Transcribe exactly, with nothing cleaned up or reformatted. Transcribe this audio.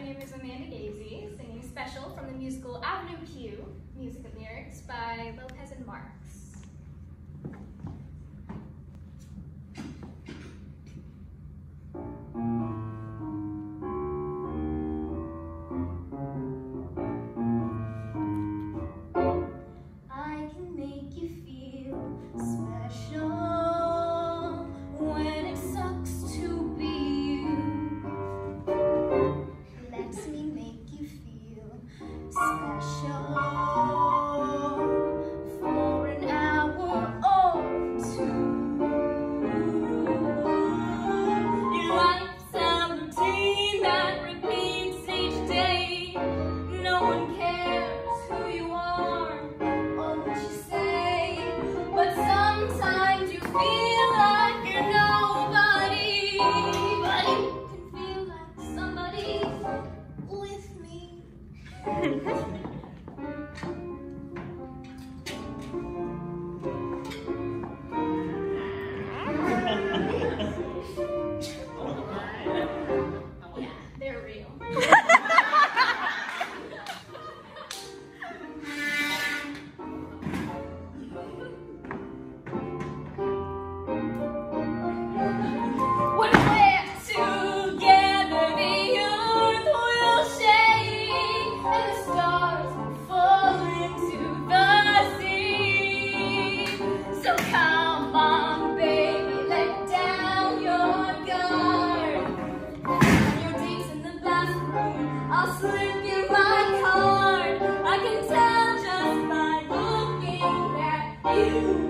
name is Amanda Gazy, singing Special from the musical Avenue Q, music and lyrics by Lopez and Marx. I can make you feel special when it sucks to be you. Let me make you feel special for an hour or two. Your life's a routine that repeats each day. No one cares who you are or what you say, but sometimes you feel like you're nobody, but you can feel like somebody with me. Yeah, they're real. When we're together, the earth will shake and the stars will fall into the sea. So come on, baby, let down your guard. On your dates in the bathroom, I'll slip you my card. I can tell just by looking at you.